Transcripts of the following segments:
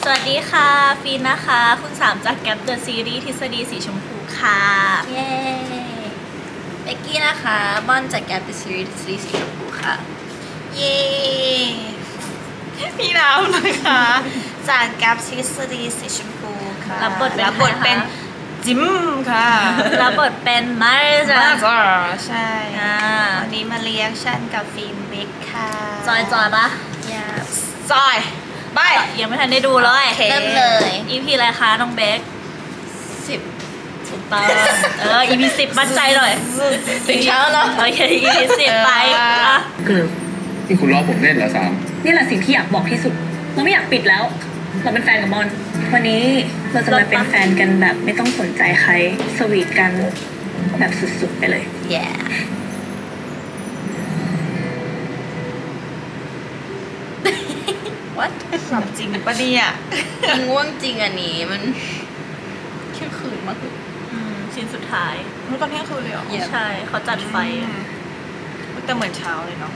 สวัสดีค่ะฟีนนะคะคุณสามจากแกปเดอะซีรีส์ทฤษฎีสีชมพูค่ะเย้เบกกี้นะคะม่อนจากแกปเดอะซีรีส์ทฤษฎีสีชมพูค่ะเย้พี่น้ำนะคะจากแกปทฤษฎีสีชมพูค่ะรับบทเป็นจิมค่ะรับบทเป็นมาร์จ้าใช่วันนี้มาเรียกชั่นกับฟิล์มเบกค่ะจอยปะจอยไปยังไม่ทันได้ดูเลยเริ่มเลย EP อะไรคะน้องเบก10ถูกต้องEP 10มั่นใจหน่อยถึงเช้าเนาะโอเค EP 10ไปอ่ะนี่คุณล้อผมเล่นเหรอสามนี่แหละสิ่งที่อยากบอกที่สุดเราไม่อยากปิดแล้วเราเป็นแฟนกับมอนวันนี้เราจะมาเป็นแฟนกันแบบไม่ต้องสนใจใครสวีทกันแบบสุดๆไปเลย yeah what หลับจริงปะเนี่ยมันง่วงจริงอันนี้มันเที่ยงคืนมากเลยชิ้นสุดท้ายมันตอนเที่ยงคืนเลยเหรอใช่เขาจัดไฟแต่เหมือนเช้าเลยเนาะ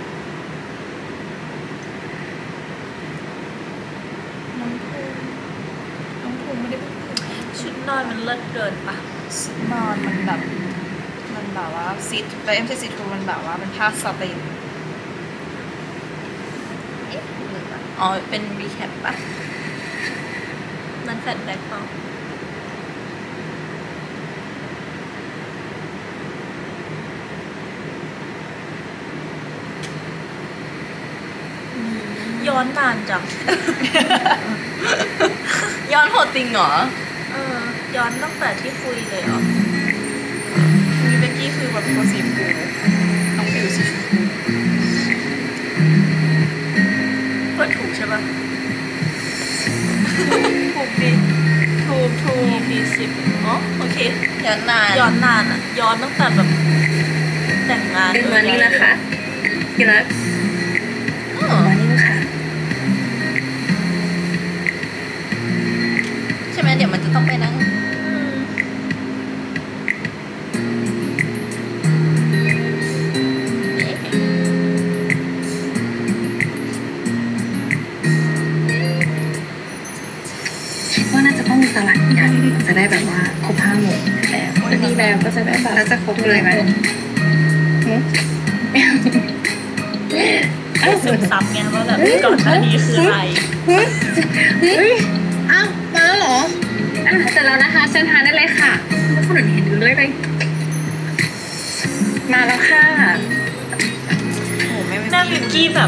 น้องภูมิไม่ได้ชุดนอนมันเลิศเกินปะชุดนอนมันแบบว่าซีทแต่ไม่ใช่ซีทูมันแบบว่าเป็นผ้าสตินอ๋อเป็นรีแคปปะนั่นแฟลชแบ็คเปล่าย้อนนานจังย้อนโหดจริงเหรอย้อนตั้งแต่ที่คุยเลยเหรอมีเบกกี้คือแบบตัวสีชมพูน้องฟิวสีชมพูเปิดถูกใช่ปะถูกดิถูก EP 10อ๋อโอเคย้อนนานอ่ะย้อนตั้งแต่แบบแต่งงานมานี่นะคะพี่รักมานี่นะคะใช่ไหมเดี๋ยวมันจะต้องไปนั่งว่าน่าจะต้องมีสลัดอีกอันจะได้แบบว่าครบ5 หมู่แล้วมีแบบก็จะได้แบบแล้วจะครบเลยไหมซึมซับไงว่าแบบก่อนหน้านี้คืออะไรอ้าวมาแล้วเหรอเสร็จแล้วนะคะเชิญทานได้เลยค่ะคนอื่นเห็นอยู่เลยไปมาแล้วค่ะโอ้ไม่หน้าบิวกี้แบบ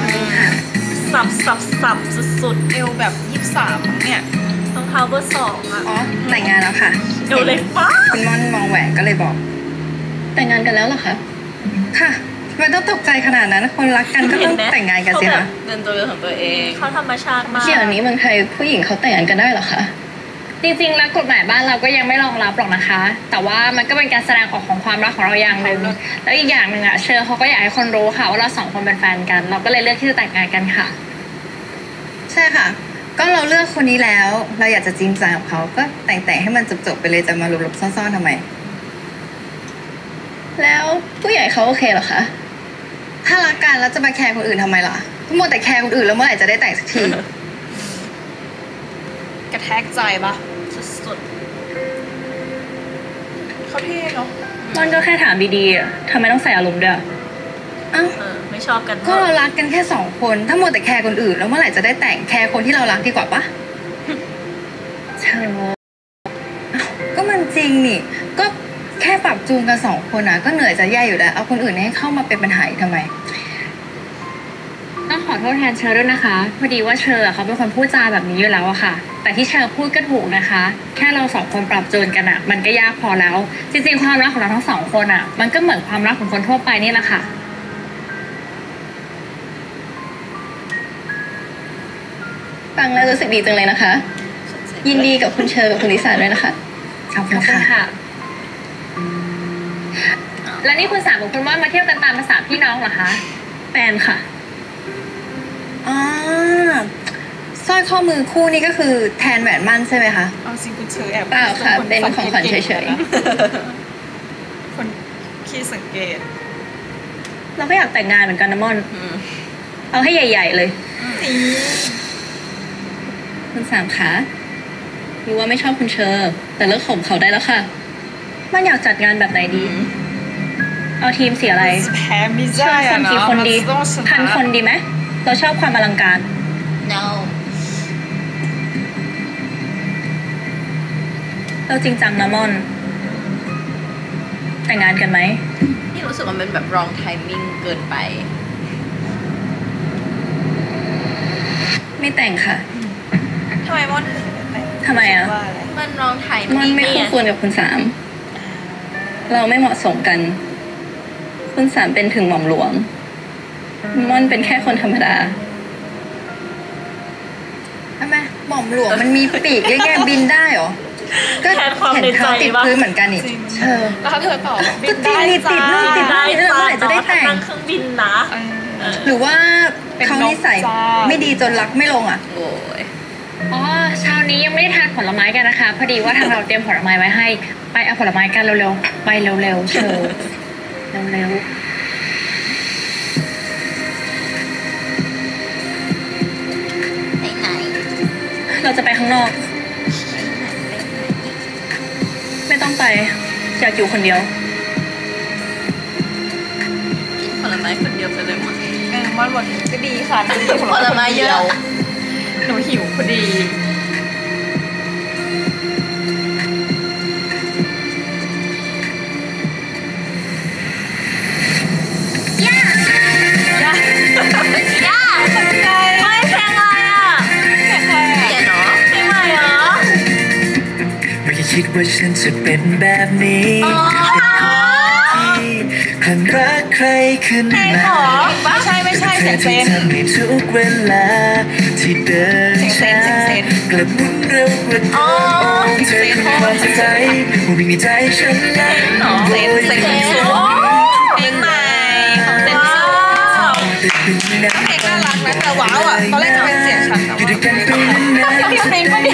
สับสุดเอวแบบ23มั้งเนี่ยรองเท้าเบอร์2อ่ะอ๋อแต่งงานแล้วค่ะดูเลยป้าคุณม่อนมองแหวนก็เลยบอกแต่งงานกันแล้วเหรอคะค่ะไม่ต้องตกใจขนาดนั้นคนรักกันก็ต้องแต่งงานกันสิคะเดินตัวของตัวเองเขาธรรมชาติมากเดี๋ยวนี้เมืองไทยผู้หญิงเขาแต่งงานกันได้เหรอคะจริงๆแล้วกฎหมายบ้านเราก็ยังไม่รองรับหรอกนะคะแต่ว่ามันก็เป็นการแสดงออกของความรักของเราอย่างหนึ่งแล้วอีกอย่างหนึ่งอ่ะเชอร์เขาก็อยากให้คนรู้ค่ะว่าเรา2 คนเป็นแฟนกันเราก็เลยเลือกที่จะแต่งงานกันค่ะใช่ค่ะก็เราเลือกคนนี้แล้วเราอยากจะจริงจังกับเขาก็แต่งให้มันจบไปเลยจะมาหลบๆซ่อนๆทำไมแล้วผู้ใหญ่เขาโอเคเหรอคะถ้ารักกันแล้วจะมาแคร์คนอื่นทำไมล่ะมัวแต่แคร์คนอื่นแล้วเมื่อไหร่จะได้แต่งสักทีกระแทกใจปะสุดเขาเท่เนาะมันก็แค่ถามดีๆทำไมต้องใส่อารมณ์ด้วยไม่ชอบกันก็เรารักกันแค่2 คนถ้ามัวแต่แคร์คนอื่นแล้วเมื่อไหร่จะได้แต่งแคร์คนที่เรารักดีกว่าปะเธอก็มันจริงนี่ก็แค่ปรับจูนกัน2 คนนะก็เหนื่อยจะแย่อยู่แล้วเอาคนอื่นให้เข้ามาเป็นปัญหาทำไมต้องขอโทษแทนเชอร์ด้วยนะคะพอดีว่าเชอร์เขาเป็นคนพูดจาแบบนี้อยู่แล้วอะค่ะแต่ที่เชอร์พูดก็ถูกนะคะแค่เรา2 คนปรับจูนกันอะมันก็ยากพอแล้วจริงๆความรักของเราทั้ง2 คนอะมันก็เหมือนความรักของคนทั่วไปนี่แหละค่ะฟังแล้วรู้สึกดีจังเลยนะคะยินดีกับคุณเชอร์กับคุณลิซ่าด้วยนะคะขอบคุณค่ะแล้วนี่คุณสามกับคุณม่อนมาเที่ยวกันตามภาษาพี่น้องเหรอคะแฟนค่ะสร้อยข้อมือคู่นี้ก็คือแทนแหวนมั่นใช่ไหมคะเอาสิคุณเชอร์แอบเปล่าค่ะเป็นของขวัญเฉยๆคนขี้สังเกตเราก็อยากแต่งงานเหมือนกันนะม่อนเอาให้ใหญ่ๆเลยคุณสามคะรู้ว่าไม่ชอบคุณเชอร์แต่เลิกข่มเขาได้แล้วค่ะมันอยากจัดงานแบบไหนดี เอาทีมสีอะไรแพ้ไม่ชอได้บคอะนเนาะกี่คนดีมัต้องชะพันคนดีไหมเราชอบความอลังการ no เราจริงจังนะม่อน แต่งงานกันไหมนี่รู้สึกว่ามันแบบ wrong timing เกินไปไม่แต่งค่ะทำไมม่อนถึงไม่ทำไมอ่ะว่าอะไรมัน wrong ม่อน timing ไม่คู่ควรกับคุณสาม เราไม่เหมาะสมกัน คุณสามเป็นถึงหม่อมหลวง ม่อนเป็นแค่คนธรรมดาทำไมหม่อมหลวงมันมีปีกแง่บินได้เหรอ ก็แทนความเห็นในใจเขาติดปะพื้นเหมือนกันนี่จริงเออแล้วเธอตอบบิก็นจริงได้นี่ติดนู่นติดจ้านี่ เมื่อไหร่จะได้แต่งนั่งเครื่องบินนะเออหรือว่าเป็นเขานิสัยนกจ้าไม่ดีจนรักไม่ลงอ่ะโอ้ยอ๋อเช้านี้ยังไม่ได้ทานผลไม้กันนะคะ พอดีว่าทางเราเตรียมผลไม้ไว้ให้ ไปเอาผลไม้กันเร็วๆ ไปเร็วๆ เชิญเร็วไหนไหนเราจะไปข้างนอก ไม่ต้องไป อยากอยู่คนเดียวกินผลไม้คนเดียวไปเลยมั้งม่อนบอกก็ดีค่ะหนูหิวผลไม้เยอะหนูหิวพอดีย่าย่าย่าไงไม่เพลงอะไรอ่ะเปลี่ยนเนาะเพลงใหม่เหรอไม่คิดว่าฉันจะเป็นแบบนี้อ๋อที่คลั่งรักใครขึ้นมาไม่ใช่ไม่ใช่เธเสีอยงเซที่นทำให้ทุกเวลา ที่เดินเสียงเซช้านเสียงเซนกลับหมุนเร็วกว่าเดิมเธอคือความตั้งใจว่าวิ่งในใจฉันแล้วเซนเซนสูงเพลงใหม่ของเซนสูง เพลงน่ารักนะแต่ว้าวอ่ะตอนแรกจะเป็นเสียงฉันแต่อยู่ด้วยกันว่าไปนานที่เพลงก็ดี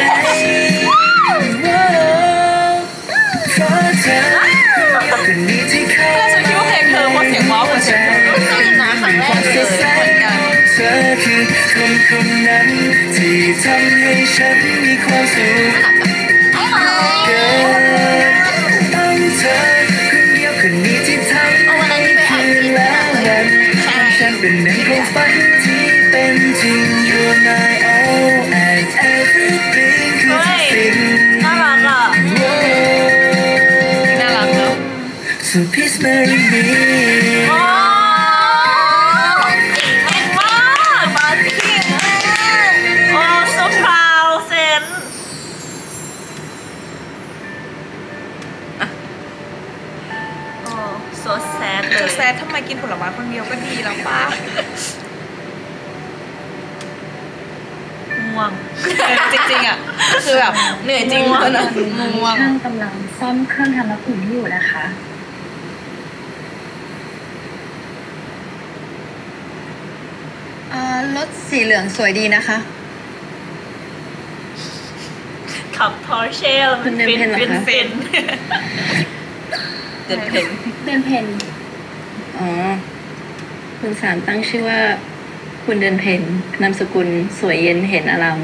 เพราะเธอคนนี้ที่เขาแล้วฉันคิดว่าเพลงเธอเพราะเสียงว้าวกว่าเสียงเธอเพิ่งได้ยินนะครั้งแรกเลยเหมือนกันเธอคือคนคนนั้น ที่ทำให้ฉันมีความสุขไอ้หอเกินต้องเธอคนเดียวคนนี้ที่ทำเอาวันนั้นที่ไปอ่านคืนที่แล้วเลวัยนของฉันเป็นหนึ่งของฝันที่เป็นจริง You're my all and everything คือทุกสิ่งน่ารักอ่ะน่ารักเนาะ So please marry me โอ้เก่งมากมาเก่งมากโอ้ so proud เซนโอ้ so sad เลเธอย แซดทำไมกินผลไม้คนเดียวก็ดีแล้วป้าง่วงจริงๆอ่ะคือแบบเหนื่อยจริงตอนนั้นง่วงๆช่างกำลังซ่อมเครื่องทำน้ำอุ่นอยู่นะคะรถสีเหลืองสวยดีนะคะขับ Porsche แล้วมันฟินคุณเดินเพลฟิงนเหรอคะฟินเดินเพลงเดินเพนอ๋อ คุณสามตั้งชื่อว่า คุณเดินเพนนามสกุลสวยเย็นเห็นอาราม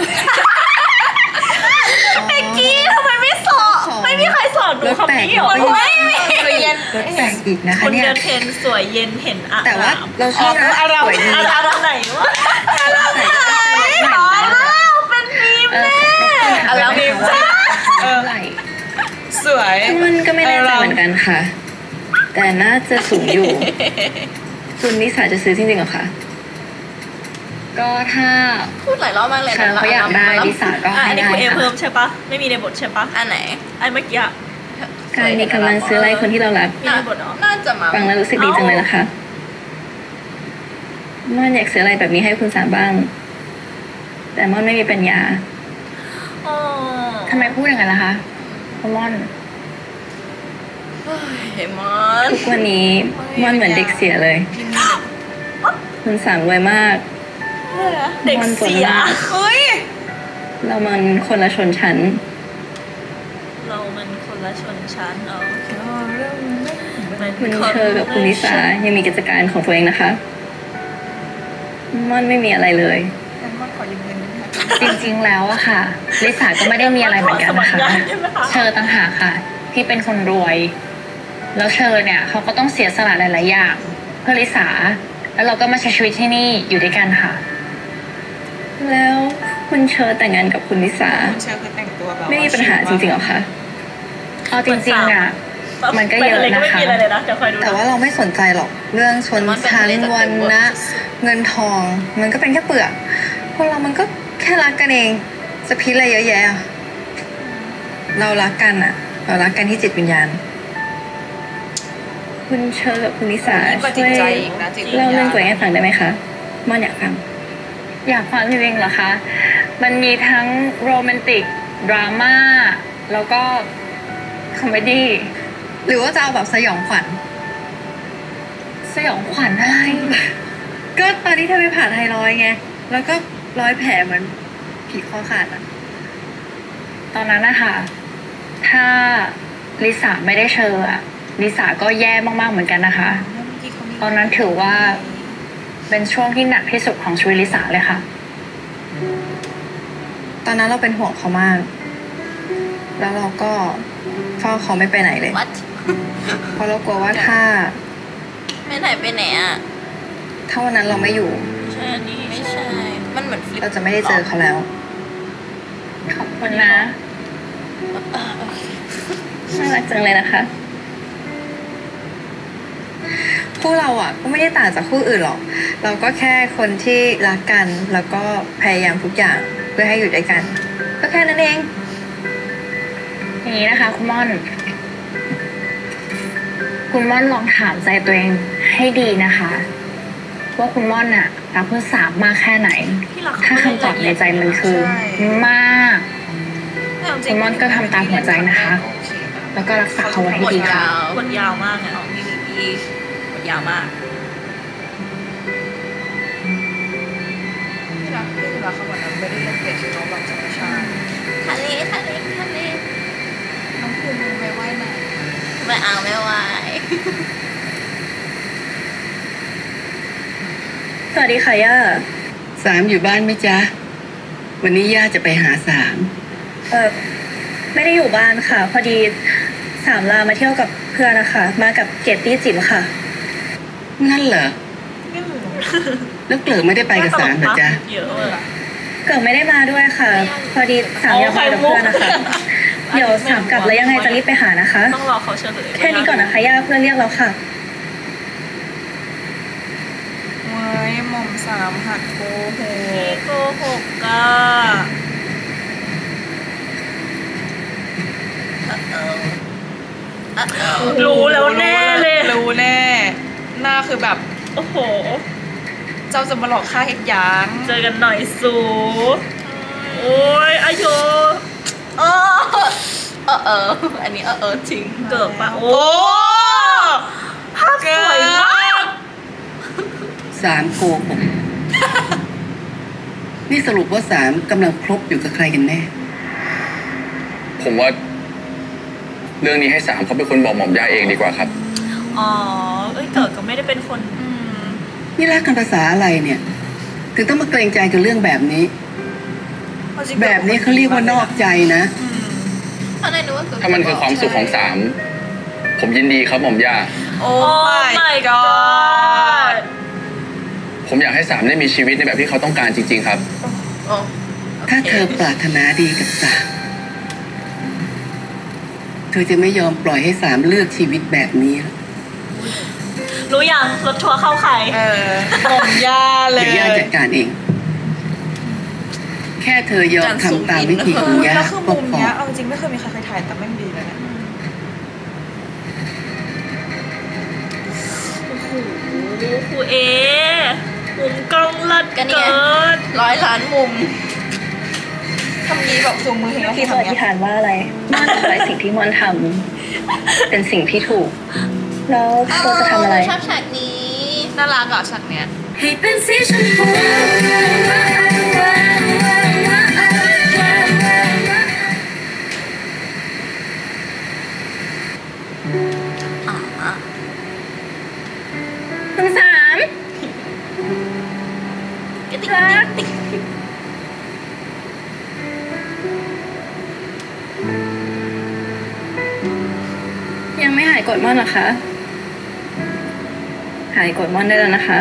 กี้ทำไมไม่สอนไม่มีใครสอนหนูคำนี้หรอรถแปลกไม่มีคือเย็นรถแปลกอีกนะคะคุณเนี่ยเดินเพนสวยเย็นเห็นอะแต่ว่าเราชอบนะอารามสวยดีอะไรไหนวะตอนแล้วเป็นมีมอารามมีมว่าเออเท่าไหร่สวยมันก็ไม่แน่ใจเหมือนกันค่ะ แต่น่าจะสูงอยู่ คุณนิสาจะซื้อจริงๆเหรอคะก็ถ้าพูดหลายรอบมากเลยใครนะเขาอยากได้ลิซ่าก็อ่ะให้อันนี้ได้คุณเอค่ะเพิ่มใช่ปะไม่มีในบทใช่ปะอันไหนไอ้เมื่อกี้อะกายนี่กำลังซื้ออะไรคนที่เรารักมีในบทเหรอน่าจะมาฟังแล้วรู้สึกดีจังเลยนะคะม่อนอยากซื้ออะไรแบบนี้ให้คุณสามบ้าง แต่ม่อนไม่มีปัญญาอ๋อทำไมพูดอย่างนั้นล่ะคะพมอนเฮมอนทุกวันนี้ม่อนเหมือนเด็กเสียเลย คุณสามรวยมากเด็กเสียเฮ้ยเรามันคนละชนชั้นเรามันคนละชนชั้นเนาะคุณเชอกับคุณนิสายังมีกิจการของตัวเองนะคะ ม่อนไม่มีอะไรเลยงั้นม่อนขอยืมเงินนิดนึงนะจริงๆแล้วอะค่ะลิสาก็ไม่ได้มีอะไรเหมือนกันนะคะ เชอต่างหากค่ะ ที่เป็นคนรวย แล้วเชอเนี่ยเขาก็ต้องเสียสละหลายๆอย่างเพื่อลิสา แล้วเราก็มาใช้ชีวิตที่นี่อยู่ด้วยกันค่ะแล้วคุณเชอแต่งงานกับคุณลิสาคุณเชอคือแต่งตัวแบบไม่มีปัญหาจริงๆหรอคะเอาจริงๆอะมันก็เยอะไปทนะก็ไม่คะมีอะไรเลยนะเดี๋ยวคอยดูนะแต่ว่าเราไม่สนใจหรอกเรื่องชนชั้นวันนะเงินทอง มันก็เป็นแค่เปลือกพวกเรามันก็แค่รักกันเอง จะพิษอะไรเยอะแยะอะเรารักกันอะเรารักกันที่จิตวิญญาณ คุณเชอกับคุณลิสายิ่งกว่าจิช่ตวยใจอีกนะจิตวิญเล่าญาเรื่องณตัวเองให้ฟังได้ไหมคะม่อนอยากฟังอยากฟังจริงๆเหรอคะ มันมีทั้งโรแมนติก ดราม่า แล้วก็คอมเมดี้หรือว่าจะเอาแบบสยองขวัญสยองขวัญอะไรก็ตอนที่เธอไปผ่าไทรอยด์ไง แล้วก็ร้อยแผลเหมือนผีคอขาดอะตอนนั้นนะคะถ้าลิสาไม่ได้เชออะลิสาก็แย่มากๆเหมือนกันนะคะ ตอนนั้นถือว่าเป็นช่วงที่หนักที่สุดของชีวิตลิสาเลยค่ะตอนนั้นเราเป็นห่วงเขามาก แล้วเราก็เฝ้าเขาไม่ไปไหนเลย What เพราะเรากลัวว่าถ้าไม่ไหนไปไหนอ่ะถ้าวันนั้นเราไม่อยู่ใช่อันนี้ไม่ใช่ มันเหมือนฟลิปเราจะไม่ได้เจอเขาแล้วขอบคุณนะน่ารักจังเลยนะคะ คู่เราอ่ะ ก็ไม่ได้ต่างจากคู่อื่นหรอก เราก็แค่คนที่รักกัน แล้วก็พยายามทุกอย่างเพื่อให้อยู่ด้วยกัน ก็แค่นั้นเองอย่างนี้นะคะคุณม่อน คุณม่อนลองถามใจตัวเองให้ดีนะคะ ว่าคุณม่อนน่ะรักคุณสามมากแค่ไหนพี่รักถ้าคำตอบในใจมันคือมาก คุณม่อนก็ทำตามหัวใจนะคะ แล้วก็รักษาเขาไว้ให้บทดีค่ะยาวบทยาวมากเนี่ยของพี่ลิลี่บทยาวมากที่รักเขาเหมือนนั้นไม่ได้เล่นเป็ดที่น้องแบบธรรมชาติทะเลทะเลทะเลน้องภูมิไปว่ายน้ำไม่เอาไม่ไหวสวัสดีค่ะย่าสามอยู่บ้านไหมจ๊ะ วันนี้ย่าจะไปหาสามไม่ได้อยู่บ้านค่ะ พอดีสามลามาเที่ยวกับเพื่อนนะคะ มากับเกตตี้จิ๋มค่ะนั่นเหรอ แล้วเกลือไม่ได้ไปกับสามเหรอจ๊ะเยอะอะเกิดไม่ได้มาด้วยค่ะ พอดีสามอยากมากับเพื่อนนะคะ เดี๋ยวสามกลับแล้วยังไงจะรีบไปหานะคะต้องรอเขาเชิญตัวเองแค่นี้ก่อนนะคะย่าเพื่อนเรียกแล้วค่ะเว้ยหม่อมสามหัดโกหพี่กโกหกอ่ะรู้แล้วแน่เลยรู้แน่ หน้าคือแบบโอ้โหเจ้าจะมาหลอกข้าเห็ดยางเจอกันหน่อยสูโอ้ยอายุอันนี้จริงเกิดปะโอ้โอ้ภาพสวยมากสามโกหก นี่สรุปว่าสามกำลังคบอยู่กับใครกันแน่ผมว่า เรื่องนี้ให้สามเขาเป็นคนบอกหม่อมย่าเองดีกว่าครับอ๋อเอ้ยเกิดก็ไม่ได้เป็นคนนี่รักกันภาษาอะไรเนี่ย ถึงต้องมาเกรงใจกันเรื่องแบบนี้ แบบนี้เขาเรียกว่านอกใจนะอะไรนึกว่าถ้ามันคือความสุขของสาม ผมยินดีครับหม่อมย่าโอ้ my my god ผมอยากให้สามได้มีชีวิตในแบบที่เขาต้องการจริง ๆ ครับถ้าเธอปรารถนาดีกับสามเธอจะไม่ยอมปล่อยให้สามเลือกชีวิตแบบนี้หรอกรู้ยังรถทัวร์เข้าใครหม่อมย่าเลยเดี๋ยวย่าจัดการเอง แค่เธอยอมทำตามวิธีของย่าแล้วคือก็มุมพอเนี้ยเอาจริงไม่เคยมีใครเคยถ่ายแต่แม่งดีเลยเนี่ยโอ้โหครูเอมุมกล้องเลิศเกิน 100 ล้านมุมทำนี้แบบซูมมือเห็นแล้วพี่ที่ขอทำอธิเนี้ยษฐานว่าอะไรม่อนขอให้สิ่งที่ม่อนทำเป็นสิ่งที่ถูก แล้วเราจะทำอะไรชอบฉากนี้น่ารักอ่ะฉากเนี้ยให้เป็นสีชมพูคุณสามกระติกติ๊กกดม่อนเหรอคะหายกดม่อนได้แล้วนะคะ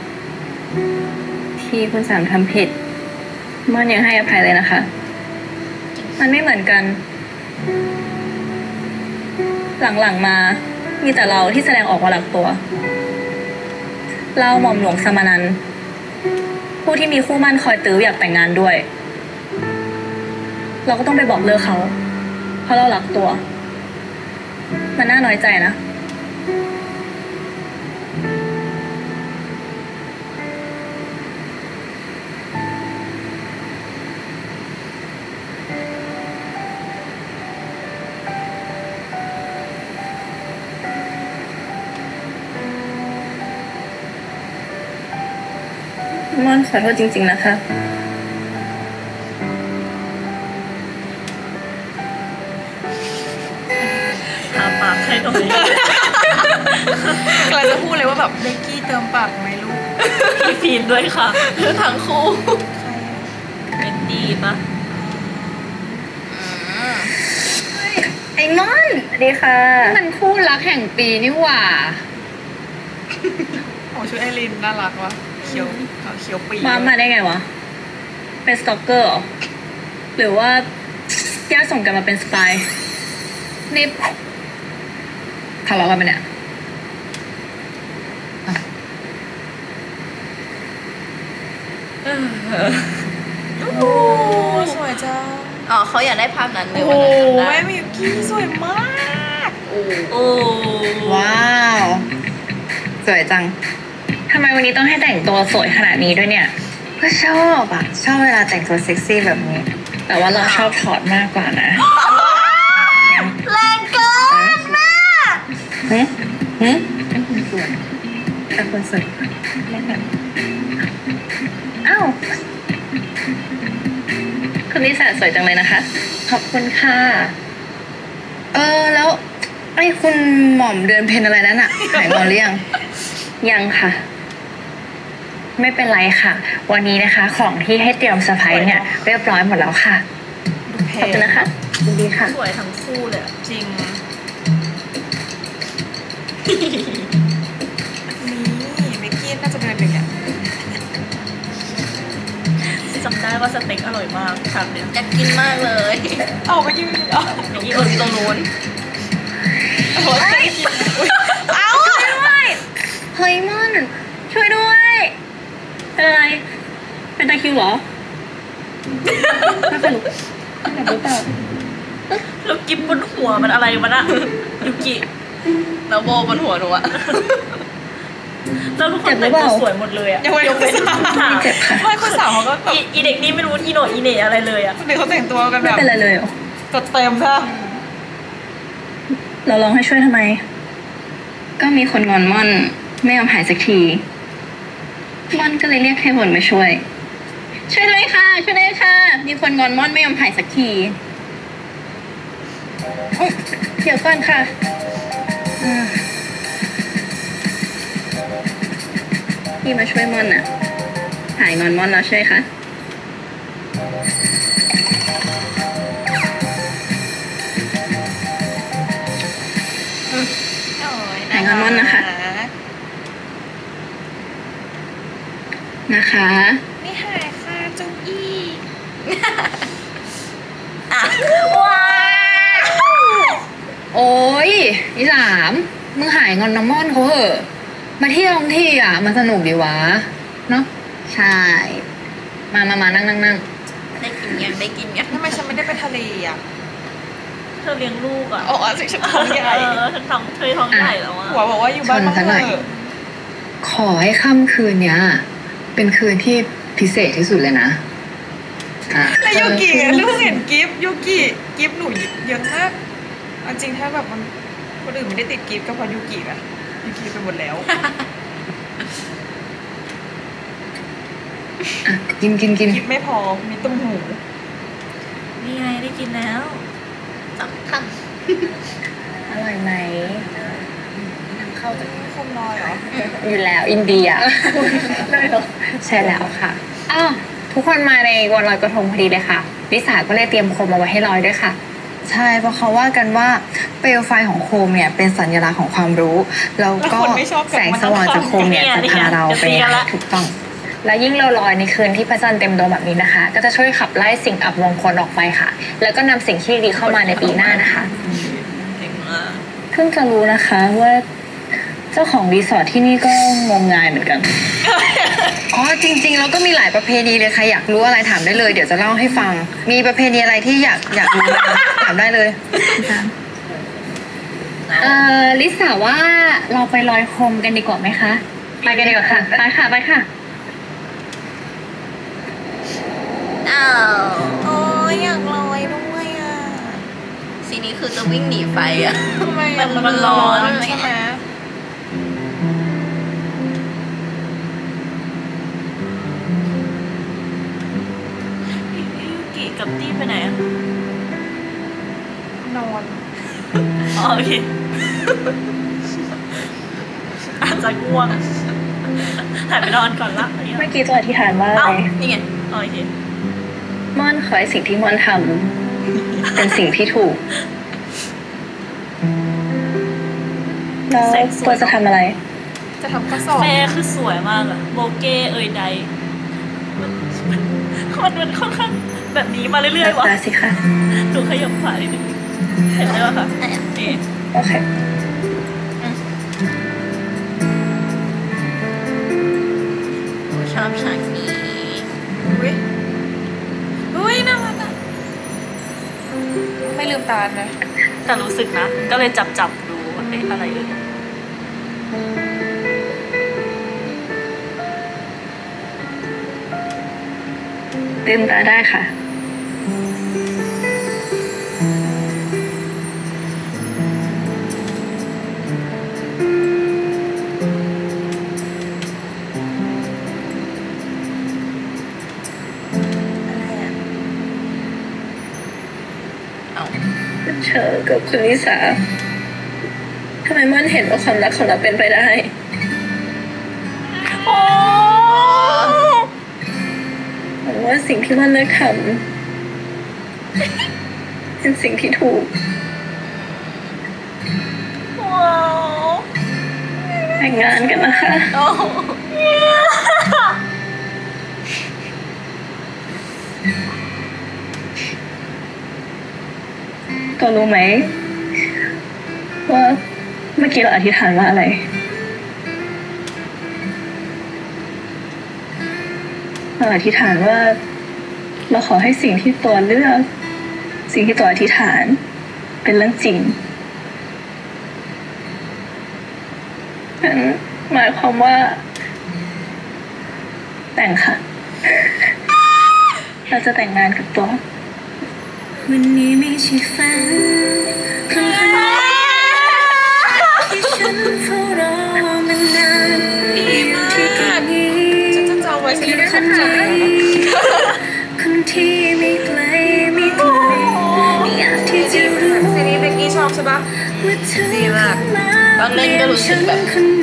ที่คุณสามทำผิดม่อนยังให้อภัยเลยนะคะมันไม่เหมือนกันหลังๆมามีแต่เราที่แสดงออกว่ารักตัวเราหม่อมหลวงสมนันท์ผู้ที่มีคู่มั่นคอยตื้ออยากแต่งงานด้วยเราก็ต้องไปบอกเลิกเขาเพราะเรารักตัวมันน่าน้อยใจนะม่อนขอโทษจริงๆนะคะทาปากให้ตรงนี้กำลังจะพูดเลยว่าแบบเบกกี้เติมปากไหมลูกพี่ฟีนด้วยค่ะทั้งคู่เป็นดีปะไอ้ม่อนสวัสดีค่ะมันคู่รักแห่งปีนี่หว่าโอ้ชุดไอรินน่ารักว่ะเขียวเขียวปีมาได้ไงวะเป็นสตอกเกอร์เหรอหรือว่าญาติส่งกันมาเป็นสปายนี่ทะเลาะกันไหมเนี่ยโอ้สวยจังอ๋อเขาอยากได้ภาพนั้นเลยโอ้วันนั้นจำได้แม่มิวกี้สวยมากโอ้ว้าว สวยจังทำไมวันนี้ต้องให้แต่งตัวสวยขนาดนี้ด้วยเนี่ยก็ชอบอ่ะ ชอบเวลาแต่งตัวเซ็กซี่แบบนี้แต่ว่าเราชอบถอดมากกว่านะแรงเกินแม่เป็นคนสวยเป็นคนสวยอ้าวคุณนิสาสวยจังเลยนะคะขอบคุณค่ะแล้วไอ้คุณหม่อมเดือนเพ็ญอะไรนั่นอะหายงอนหรือยังยังค่ะ ไม่เป็นไรค่ะ วันนี้นะคะ ของที่ให้เตรียมเซอร์ไพรส์เนี่ยเรียบร้อยหมดแล้วค่ะขอบคุณนะคะยินดีค่ะสวยทั้งคู่เลยอะจริงนี่เบกกี้น่าจะเดินหนึ่งอ่ะจำได้ว่าสเต็กอร่อยมากครั้งเนี้ยอยากกินมากเลยเอาเบกกี้เอาอย่างนี้อยู่ตรงนู้นโอ้ยเอาเฮ้ยม่อนช่วยด้วย เป็นอะไร เป็นตะคริวเหรอ ไม่เป็นหรอกแบบหรือเปล่าแล้วกิบบนหัวมันอะไรวะน่ะยูกิแล้วโบบนหัวหนูอะแล้วทุกคนแต่งตัวสวยหมดเลยอะยังไม่ยกเป็นสาวเจ็บค่ะไม่คนสาวเขาก็แบบอีเด็กนี่ไม่รู้อีโหนอีเหน่อะไรเลยอะคนนี้เขาแต่งตัวกันไม่แบบเป็นไรเลยเหรอจัดเต็มใช่ไหมเราลองให้ช่วยทำไม ก็มีคนงอนม่อน ไม่ยอมหายสักที ม่อนก็เลยเรียกให้ผลมาช่วย ช่วยด้วยค่ะ ช่วยด้วยค่ะ มีคนงอนม่อนไม่ยอมหายสักทีอุ๊ยเดี๋ยวก่อนค่ะพี่มาช่วยม่อนน่ะ หายงอนม่อนแล้วใช่ไหมคะ หายงอนม่อนนะคะ นะคะไม่หายค่ะจุ๊บอี้ว้าโอ้ยอีสามมึงหายงอนน้ำม่อนเขาเหอะมาเที่ยวทั้งที่อ่ะมันสนุกดีวะเนาะใช่มานั่งได้กินยังได้กินยังทำไมฉันไม่ได้ไปทะเลอ่ะเธอเลี้ยงลูกอะอ๋อสิฉันท้องใหญ่ฉันท้องใหญ่แล้วอะหัวบอกว่าอยู่บ้านมาเถอะขอให้ค่ำคืนเนี้ยเป็นคืนที่พิเศษที่สุดเลยนะอ่ะแล้วยูกิลูกเห็นกิฟต์ยูกิกิฟต์หนูเยอะมากเอาจริงถ้าแบบมันคนอื่นไม่ได้ติดกิฟต์ก็เพราะยูกิอะยูกิไปหมดแล้วอ่ะกินกิฟต์ไม่พอมีตุ้มหูนี่ไงได้กินแล้วสำคอร่อยไหมเข้าจากคมลอยเหรออยู่แล้วอินเดียใช่แล้วค่ะอ้าวทุกคนมาในวันลอยกระทงพอดีเลยค่ะลิสาก็เลยเตรียมโคมเอาไว้ให้ลอยด้วยค่ะใช่เพราะเขาว่ากันว่าเปลวไฟของโคมเนี่ยเป็นสัญลักษณ์ของความรู้แล้วก็แสงสว่างจากโคมเนี่ยจะพาเราไปถูกต้องและยิ่งเราลอยในคืนที่พระจันทร์เต็มดวงแบบนี้นะคะ ก็จะช่วยขับไล่สิ่งอับมงคลออกไปค่ะ แล้วก็นำสิ่งที่ดีเข้ามาในปีหน้านะคะเพิ่งจะรู้นะคะว่าเจ้าของรีสอร์ทที่นี่ก็งมงายเหมือนกันอ๋อจริงๆเราก็มีหลายประเพณีเลยใครอยากรู้อะไรถามได้เลยเดี๋ยวจะเล่าให้ฟังมีประเพณีอะไรที่อยากรู้ถามได้เลยลิสาว่าเราไปลอยโคมกันดีกว่าไหมคะไปกันดีกว่าค่ะไปค่ะไปค่ะอ้าวโอ้ยอยากลอยด้วยอ่ะสีนี้คือจะวิ่งหนีไฟอ่ะทำไมมันร้อนใช่ไหมยูกิกับตี้ไปไหนอ่ะนอนอ๋อโอเคอาจจะง่วงหายไปนอนก่อนละเมื่อกี้ตัวอธิษฐานว่าอะไรนี่ไงโอเคม่อนขอให้สิ่งที่ม่อนทำเป็นสิ่งที่ถูกแล้วตัวจะทำอะไรจะทำข้อสอบแฟคือสวยมากอะโบเก้ใดมันค่อนข้างแบบนี้มาเรื่อยๆวะสิค่ะดูขยับขวานิดนึงเห็นได้ป่ะคะนี่โอเคชอบฉากนี้อุ้ยน่ารักอ่ะไม่ลืมตาเลยแต่รู้สึกนะก็เลยจับดูอะไรเลยลืมตาได้ค่ะเชอกับคุณลิสาทำไมม่อนเห็นว่าความรักของเราเป็นไปได้หวังว่าสิ่งที่ม่อนเลือกทำเป็นสิ่งที่ถูกแต่งงานกันนะคะตัวรู้ไหมว่าเมื่อกี้เราอธิษฐานว่าอะไรเราอธิษฐานว่าเราขอให้สิ่งที่ตัวเลือกสิ่งที่ตัวอธิษฐานเป็นเรื่องจริงนั่นหมายความว่าแต่งค่ะเราจะแต่งงานกับตัววันนี้ไม่ใช่ฝันคนคนที่ฉันเฝ้ารอมานานอยู่ที่ตรงนี้ฉันจะจองไว้ที่คนคนที่ไม่ไกลไม่ไกลไม่อยากที่จะรู้ซีนี้เบกกี้ชอบใช่ปะดีมากตอนเล่นก็รู้สึกแบบ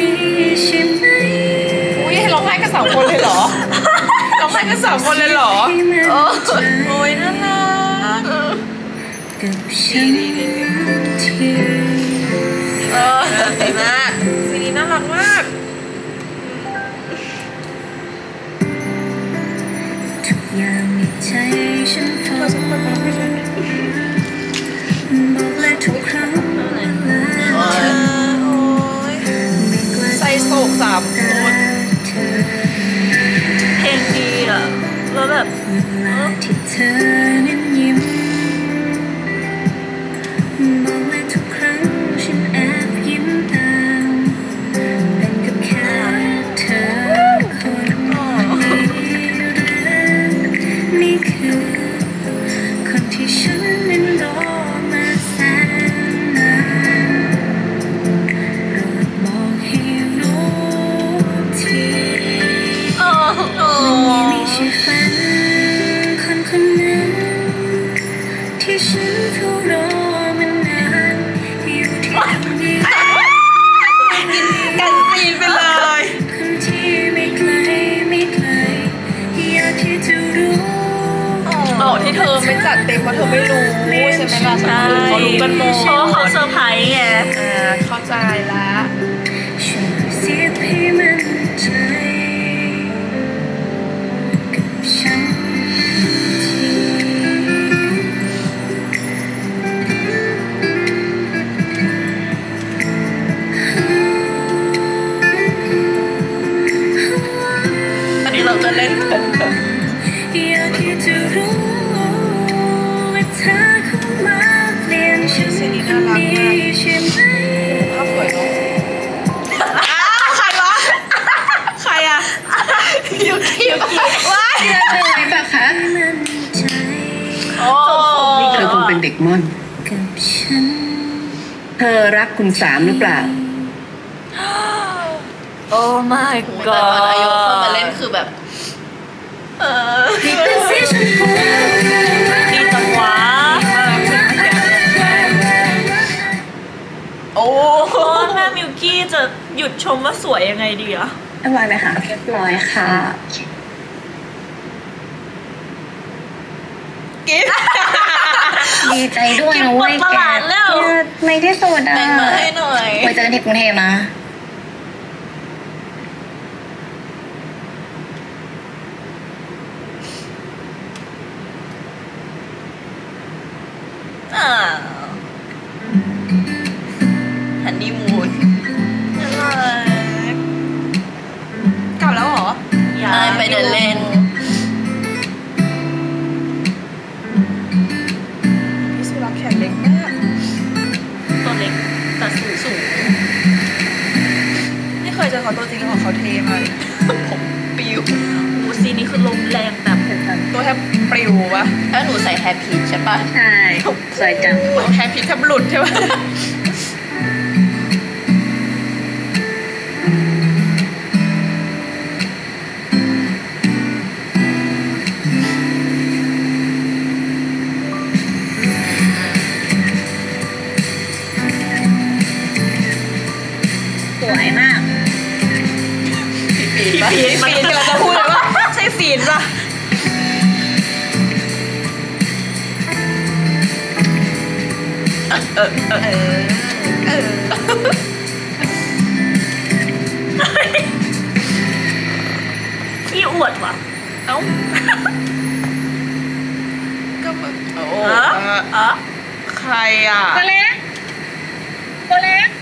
อุ้ยให้ร้องไห้กัน2 คนเลยเหรอร้องไห้กัน2 คนเลยเหรอโอ้ยน่ารักกับฉันที่ดีมากซีนี้น่ารักมากทุกอย่างในใจฉันฟังบอกและทุกครั้งใส่โศก3 คนเพลงดีอ่ะแล้วแบบที่เธอนั้นยิ้มบอกและทุกครั้งฉันแอบยิ้มตามเป็นกับแค่เธอคนนี่คือคนที่ฉันนั้นรอมาแสนนานโปรดบอกให้รู้ทีวันนี้ไม่ใช่ฝันคนคนนั้นไม่จัดเต็มเพราะเธอไม่รู้ใช่ไหมล่ะคนอื่นเขารู้กันหมดเพราะว่าเขาเซอร์ไพรส์ไงเข้าใจละช่วยเสียดให้มันใจกับฉันอันนี้เราจะเล่นกันแบบอยากให้เธอรู้ว่าเธอเข้ามาเปลี่ยนฉันคนนี้ใช่ไหมภาพสวยเนาะอ้าวใครวะใครอะยูกิว้ายเจอไหมปะคะมั่นใจโอ้เธอคงเป็นเด็กม่อนกับฉันเธอรักคุณสามหรือเปล่าโอ้ my แต่ตอนอายุเข้ามา god เล่นคือแบบเป็นสีชมพูดีจังวะโอ้โอ้แม่มิวกี้จะหยุดชมว่าสวยยังไงดีอะเรียบร้อยไหมคะเรียบร้อยค่ะกิ๊บดีใจด้วยนะเว้ยตแกลาดแล้วเนี่ยในที่สุดอะแบ่งมาให้หน่อยไว้เจอกันที่กรุงเทพนะอ้าวฮันนีมูนกลับแล้วเหรออย่าไปเดินเล่นพี่สุรักษ์แขนเล็กมากตัวเล็กแต่สูงไม่เคยเจอเขาตัวจริงของเขาเท่มากเลยผมปิวๆอูซีนี้คือลมแรงแบบตัวแทบปลิววะถ้าหนูใส่แฮปปี้ใช่ปะใช่สวยจังแฮปปี้แทบหลุดใช่ปะสวยมากฟีนกำลังจะพูดเลยว่าใช่ฟีนปะเออขี้อวดว่ะเอ้าก็แบบโอ้อะใครอ่ะตัวเล็กตัวเล็ก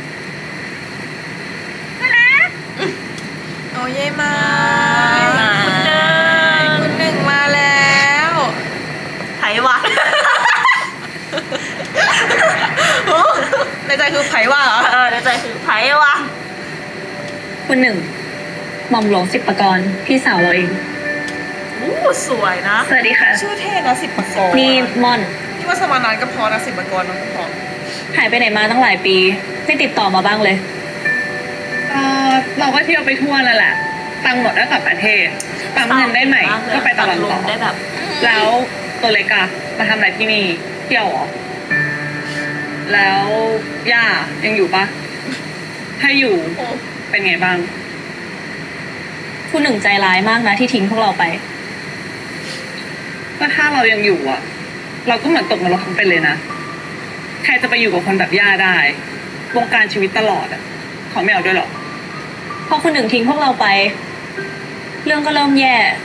ตัวเล็กโอ้ยายมาคุณเดินคุณหนึ่งมาแล้วไผวะในใจคือไผ่ว่าเหรอในใจคือไผวะคุณหนึ่งหม่อมหลวงสิบประกรณ์พี่สาวเราเองอู้สวยนะสวัสดีค่ะชื่อเท่นะสิบปกรณ์นี่ม่อนนี่ว่าสมานานก็พอนะสิบปกรณ์น้องพอหายไปไหนมาตั้งหลายปี ไม่ติดต่อมาบ้างเลยเราก็เที่ยวไปทั่วนั่นแหละ ตังค์หมดแล้วกลับประเทศปั๊มเงินได้ใหม่ ก็ไปตลอดลต่อมได้แบบแล้วตัวเล็กอะมาทำอะไรที่นี่ เที่ยวเหรอ แล้วย่ายังอยู่ปะถ้าอยู่เป็นไงบ้างคุณหนึ่งใจร้ายมากนะที่ทิ้งพวกเราไปก็ถ้าเรายังอยู่อะเราก็เหมือนตกนรกทั้งเป็นเลยนะ ใครจะไปอยู่กับคนแบบย่าได้ วงการชีวิตตลอดอะขอไม่เอาด้วยหรอพอคุณหนึ่งทิ้งพวกเราไป เรื่องก็เริ่มแย่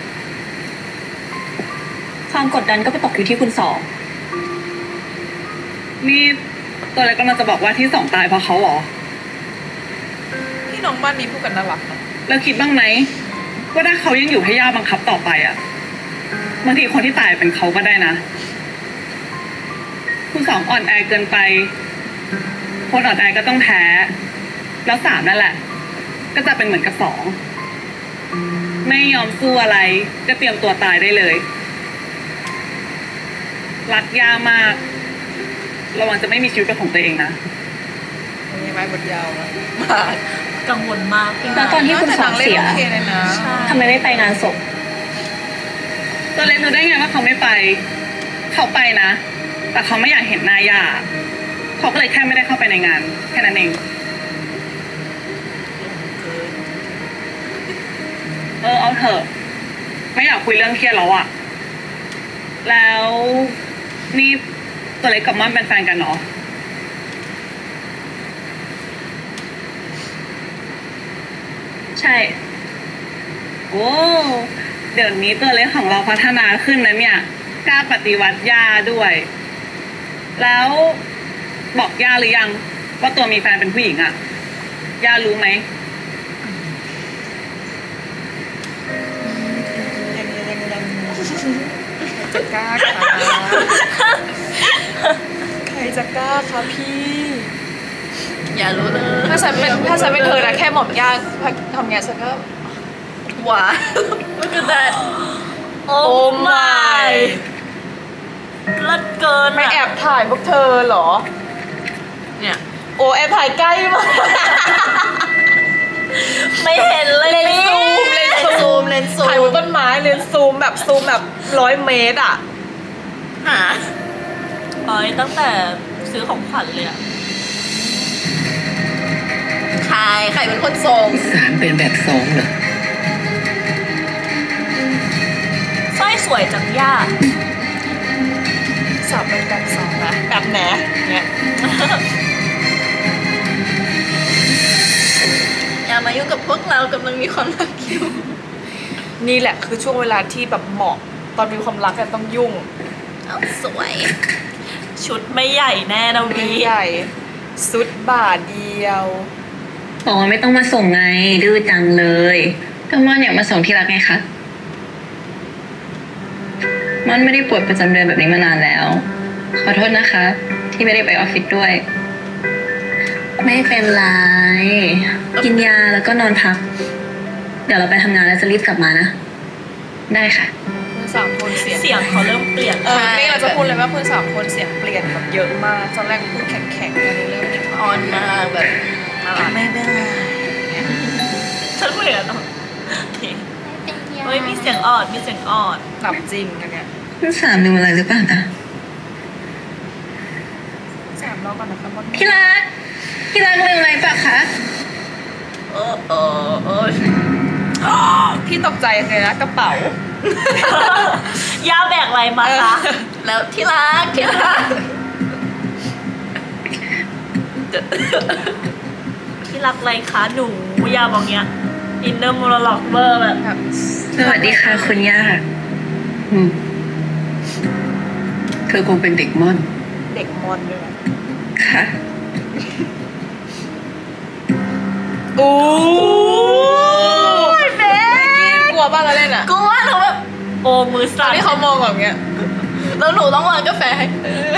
ความกดดันก็ไปตกอยู่ที่คุณสองนี่ตัวเล็กกำลังจะบอกว่าที่สองตายเพราะเขาเหรอพี่น้องบ้านนี้พูดกันน่ารักนะแล้วคิดบ้างไหมว่าถ้าเขายังอยู่ให้ย่าบังคับต่อไปอะบางทีคนที่ตายเป็นเขาก็ได้นะ คุณสองอ่อนแอเกินไป คนอ่อนแอก็ต้องแพ้ แล้วสามนั่นแหละ ก็จะเป็นเหมือนกับสอง ไม่ยอมสู้อะไร ก็เตรียมตัวตายได้เลย รักย่ามาก ระวังจะไม่มีชีวิตเป็นของตัวเองนะมีไม้บทยาวมากกังวลมากพี่แล้วตอนที่คุณสองเสียแต่นางเล่นโอเคเลยนะทำไมไม่ไปงานศพตัวเล็กรู้ได้ไงว่าเขาไม่ไป เขาไปนะ แต่เขาไม่อยากเห็นหน้าย่า เขาก็เลยแค่ไม่ได้เข้าไปในงาน แค่นั้นเอง เอาเถอะ ไม่อยากคุยเรื่องเครียดแล้วอะแล้วนี่ตัวเล็กกับม่อนเป็นแฟนกันเหรอใช่โอ้เดี๋ยวนี้ตัวเล็กของเราพัฒนาขึ้นนะเนี่ยกล้าปฏิวัติย่าด้วย แล้วบอกย่าหรือยังว่าตัวมีแฟนเป็นผู้หญิงอะย่ารู้ไหมจะกล้าคะใครจะกล้าคะพี่อย่ารู้เลยถ้าฉันเป็นเธอนะแค่หม่อมย่างทำเนี้ยฉันก็หวานก็คือแต่โอ้ my เลิศเกินไม่อะแอบถ่ายพวกเธอเหรอเนี่ยโอ้แอบถ่ายใกล้มากไม่เห็นเลยเลนซูมเลนซูมเลนซูมถ่ายบนต้นไม้เลนซูมแบบ100 เมตรอ่ะหาอ๋อตั้งแต่ซื้อของขวัญเลยอะใครเป็นคนส่งสามเป็นแบบสองเหรอสร้อยสวยจังย่าสาวเป็นแบบสองนะแบบแหนเนี่ยอย่ามายุ่งกับพวกเรากำลังมีความรักอยู่นี่แหละคือช่วงเวลาที่แบบเหมาะตอนมีความรักกันต้องยุ่งเอาสวยชุดไม่ใหญ่แน่นะมีวีใหญ่สุดบาทเดียวบอกว่าไม่ต้องมาส่งไงดื้อจังเลยก็ม่อนอยากมาส่งที่รักไงคะม่อนไม่ได้ปวดประจำเดือนแบบนี้มานานแล้ว ขอโทษนะคะ ที่ไม่ได้ไปออฟฟิศด้วย ไม่เป็นไรกินยาแล้วก็นอนพัก เดี๋ยวเราไปทำงานแล้วจะรีบกลับมานะ ได้ค่ะเพื่อน3 คนเสียงเสียงเขาเริ่มเปลี่ยนนี่เราจะพูดเลยว่าเพื่อน3 คนเสียงเปลี่ยนแบบเยอะมากตอนแรกพูดแข็งๆตอนนี้เริ่มมีความอ่อนมากแบบน่ารักไม่เป็นไรฉันเปลี่ยนเหรอโอเคเฮ้ยมีเสียงออดมีเสียงออดหลับจริงนะเนี่ยคุณสามลืมอะไรหรือเปล่าคะ 3 รอบก่อนนะคะมดพี่รักลืมอะไรเปล่าคะโอ้พี่ตกใจเลยนะกระเป๋าย่าแบกอะไรมาคะแล้วที่รักที่รักอะไรคะหนูย่าบอกเงี้ยอินเนอร์โมโนล็อกเวอร์แบบสวัสดีค่ะคุณย่าเธอคงเป็นเด็กม่อนเด็กมอนด้วยนะค่ะโอ้ยแม่กลัวบ้างแล้วเล่นอ่ะกูว่าหนูแบบโอ้มือตอสั่นนที่เขามองแบบเงี้ยแล้วหนูต้องวางกาแฟให้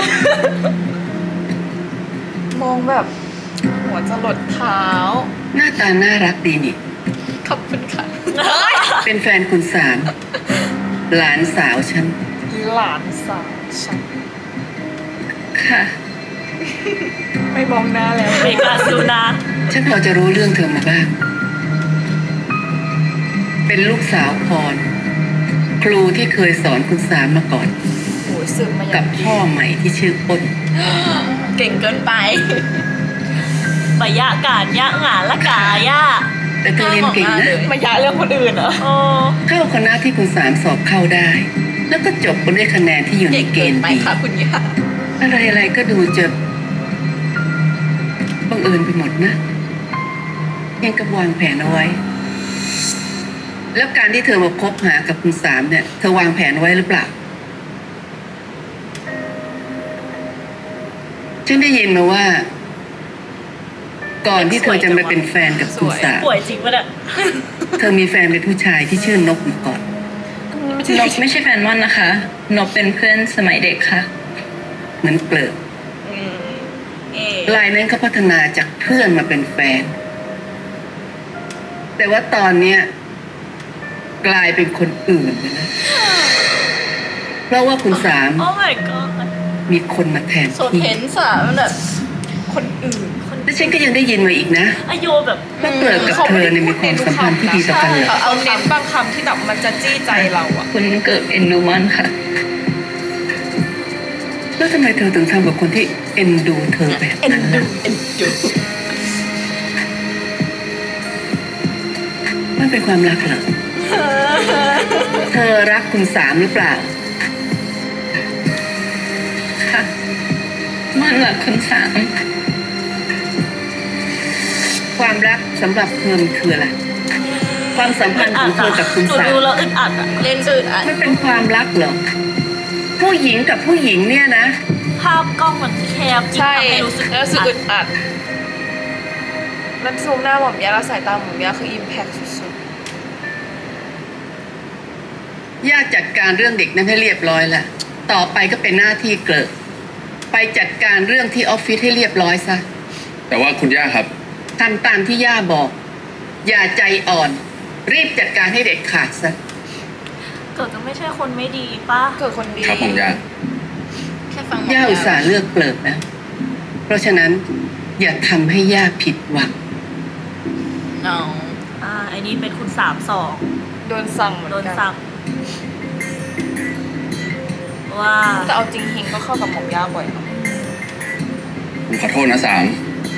มองแบบ หัวจะหลดเท้าหน้าตาน่ารักดีนี่ขอบคุณค่ะเป็นแฟนคุณสามหลานสาวฉันหลานสาวฉันค่ะไม่มองหน้าแล้วเบกาซูนาฉันพอจะรู้เรื่องเธอมาบ้าง เป็นลูกสาวพร ครูที่เคยสอนคุณสามมาก่อนโอ้ยซึมมาอย่ากับงดีพ่อใหม่ที่ชื่ออ้นเก่งเกินไปปะยะการยะหงาละกาย่าแต่เธอเรียนเก่งนะมายะเรื่องคนอื่นเหรอโอ้เข้าคณะที่คุณสามสอบเข้าได้ แล้วก็จบด้วยคะแนนที่อยู่ในเก่งเกเกินณฑ์ไปดีค่ะคุณย่าอะไรๆก็ดูจะบังเอิญไปหมดนะ ยังกับวางแผนเอาไว้ แล้วการที่เธอมาคบหากับคุณสามเนี่ย เธอวางแผนไว้หรือเปล่า ฉันได้ยินมาว่า ก่อนที่เธอจะมาเป็นแฟนกับคุณสามป่วยจริงปะเนี่ยเธอมีแฟนเป็นผู้ชายที่ชื่อนกมาก่อนนบไม่ใช่แฟนม่อนนะคะ นบเป็นเพื่อนสมัยเด็กค่ะเหมือนเกลิกเอ๊ะรายนั้นก็พัฒนาจากเพื่อนมาเป็นแฟน แต่ว่าตอนเนี้ยกลายเป็นคนอื่นไปแล้วเพราะว่าคุณสามโอ้ my god มีคนมาแทนโซที่เห็นสาวแบบคนอื่นและฉันก็ยังได้ยินมาอีกนะอายุแบบว่าเกลิกกับเธอเนี่ยมีความสัมพันธ์ที่ดีต่อกันเหรอเอาเน้นบางคำที่แบบมันจะจี้ใจเราอะคุณเกิดเอ็นดูม่อนค่ะแล้วทำไมเธอถึงทำกับคนที่เอ็นดูเธอแบบนั้นล่ะมันเป็นความรักเหรอ เธอรักคุณสามหรือเปล่าอนรักคุณสามความรักสำหรับเธอมันคืออะไรความสัมพันธ์ของเธอกับคุณหนูสามดูแล้วอึดอัดอะเล่นสุดอ่ะมันเป็นความรักเหรอผู้หญิงกับผู้หญิงเนี่ยนะภาพกล้องมันแคบยิ่งใช่ทำให้รู้สึกแล้วรู้สึกอึดอัดแล้วซูมหน้าหม่อมยาแล้วสายตาหม่อมยาคืออิมแพคสุดย่าจัดการเรื่องเด็กนั้นให้เรียบร้อยแล้วต่อไปก็เป็นหน้าที่เกลิกไปจัดการเรื่องที่ออฟฟิศให้เรียบร้อยซะแต่ว่าคุณย่าครับทำตามที่ย่าบอก อย่าใจอ่อน รีบจัดการให้เด็ดขาดซะเกิดก็ไม่ใช่คนไม่ดีป่ะๆเกิดคนดีครับผมย่าแค่ฟังย่าอุตส่าห์เลือกเกลิกนะเพราะฉะนั้นอย่าทำให้ย่าผิดหวังน้องไอ้นี่เป็นคุณ3-2 โดนสั่งเหมือนโดนกันสั่งว่าแต่เอาจริงเฮงก็เข้ากับหม่อมยาบ่อยเนาะผมขอโทษนะสาม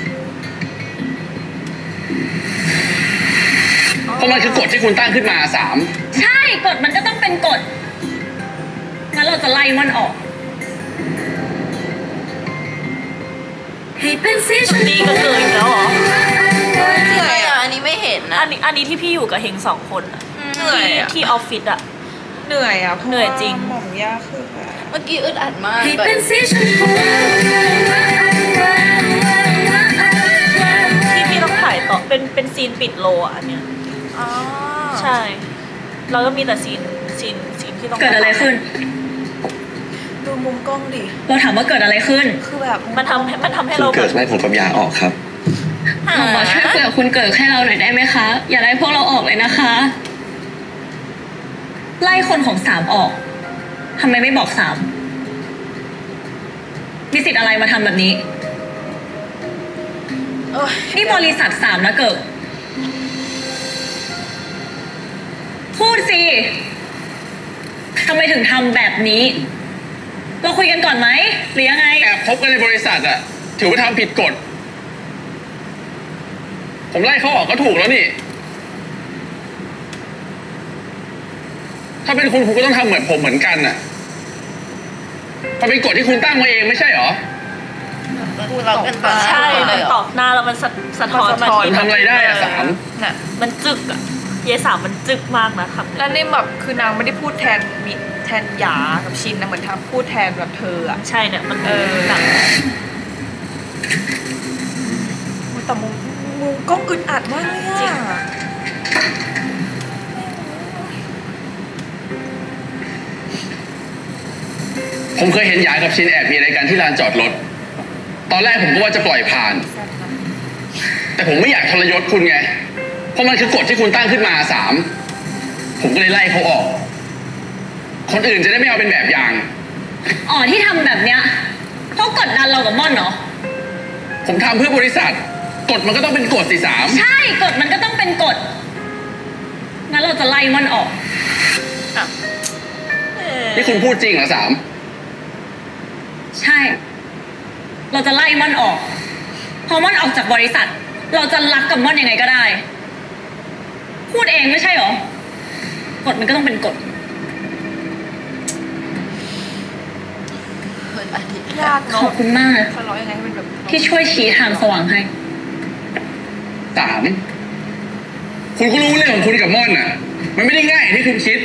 เพราะมันคือกฎที่คุณตั้งขึ้นมาสามใช่กฎมันก็ต้องเป็นกฎงั้นเราจะไล่มันออกตีกันเลยอีกแล้วเหรอเหนื่อยอ่ะอันนี้ไม่เห็นนะอันนี้ที่พี่อยู่กับเฮง2 คนอะเหนื่อยอะที่ออฟฟิศอะเหนื่อยอ่ะพาะว่าเหนื่อยจริงหม่อมยาคือแบบเมื่อกี้อึดอัดมากแบบที่พี่ต้องถ่ายต่อเป็นซีนปิดโลอะอันเนี้ยอ๋อใช่ เราก็มีแต่ซีนที่ต้องเกิดอะไรขึ้นดูมุมกล้องดิเราถามว่าเกิดอะไรขึ้นคือแบบมันทำให้คุณเราเกิดไล่ผมกับยาออกครับหมอช่วยคุยกับคุณเกิดให้เราหน่อยได้ไหมคะ อย่าไล่พวกเราออกเลยนะคะ ไล่คนของ3ออกทำไมไม่บอก3มีสิทธิ์อะไรมาทำแบบนี้โอ๊ยนี่บริษัท3นะเกิดพูดสิทำไมถึงทำแบบนี้ เราคุยกันก่อนไหมหรือยังไงแอบพบกันในบริษัทอะถือว่าทำผิดกฎ ผมไล่เขาออกก็ถูกแล้วนี่ ถ้าเป็นคุณก็ต้องทำเหมือนผมเหมือนกันน่ะมันเป็นกฎที่คุณตั้งมาเองไม่ใช่เหรอพูดเรากันต่อใช่เลมันยเหรตออกหน้าแล้วมันสะท้อนมาคุณทำอะไรได้อะสามน่ะมันจึกอะเยสามมันจึกมากนะคำแล้วนี่แบบคือนางไม่ได้พูดแทนหยากับชินนะเหมือนทำพูดแทนแบบเธออ่ะใช่เนี่ยมันหนังแต่มุมกล้องอึดอัดมากเลยอ่ะผมเคยเห็นหยากับชินแอบมีอะไรกันที่ลานจอดรถ ตอนแรกผมก็ว่าจะปล่อยผ่าน แต่ผมไม่อยากทรยศคุณไง เพราะมันคือกฎที่คุณตั้งขึ้นมาสาม ผมก็เลยไล่เขาออก คนอื่นจะได้ไม่เอาเป็นแบบอย่างอ๋อที่ทำแบบเนี้ยเพราะกดดันเรากับม่อนเหรอผมทำเพื่อบริษัท กฎมันก็ต้องเป็นกฎสิสามใช่กฎมันก็ต้องเป็นกฎงั้นเราจะไล่ม่อนออกนี่คุณพูดจริงเหรอสามใช่ เราจะไล่ม่อนออกพอม่อนออกจากบริษัท เราจะรักกับม่อนยังไงก็ได้ พูดเองไม่ใช่เหรอกฎมันก็ต้องเป็นกฎอึดอัดอีกยากขเนาะอบคุณมากนะทะเลาะยังไงให้มันแบบที่ช่วยชี้ทางสว่างให้สาม คุณก็รู้เรื่องของคุณกับม่อนน่ะ มันไม่ได้ง่ายอย่างที่คุณคิด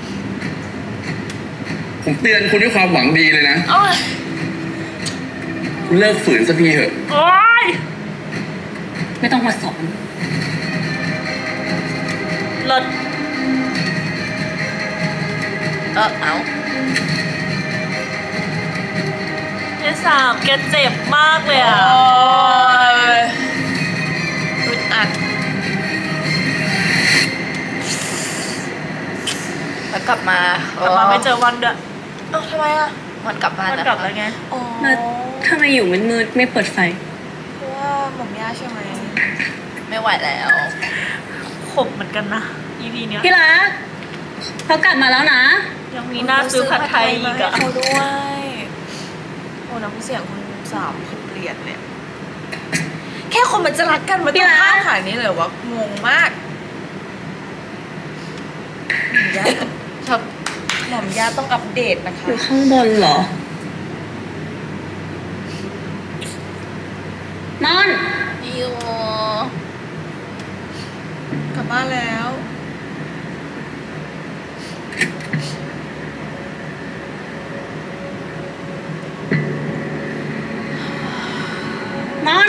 ผมเตือนคุณด้วยความหวังดีเลยนะโอ๊ยคุณเลิกฝืนสักทีเถอะโอ๊ยไม่ต้องมาสอนเลิศเอาเยสามแกเจ็บมากเลยอะโอ๊ยอึดอัดแล้วกลับมาไม่เจอวันด้วยเอ้าทำไมอ่ะมันกลับบ้านมันนะกลับแล้วไงอ๋อแล้วทำไมอยู่มืดๆไม่เปิดไฟเพราะว่าหม่อมย่าใช่ไหมไม่ไหวแล้วขมเหมือนกันนะ EP เนี้ยพี่รักเขากลับมาแล้วนะยังมีหน้าซื้อผัดไทยอีกอะเขาด้วยโอ้น้ำเสียงคุณสามคือเปลี่ยนเลยแค่คนมันจะรักกันมันพี่ต้องรักข้ามขนาดนี้เลยเหรอวะงงมากหม่อมย่าชอบหม่อมย่าต้องอัปเดตนะคะอยู่ข้างบนเหรอมอนอยู่กลับบ้านแล้วมอน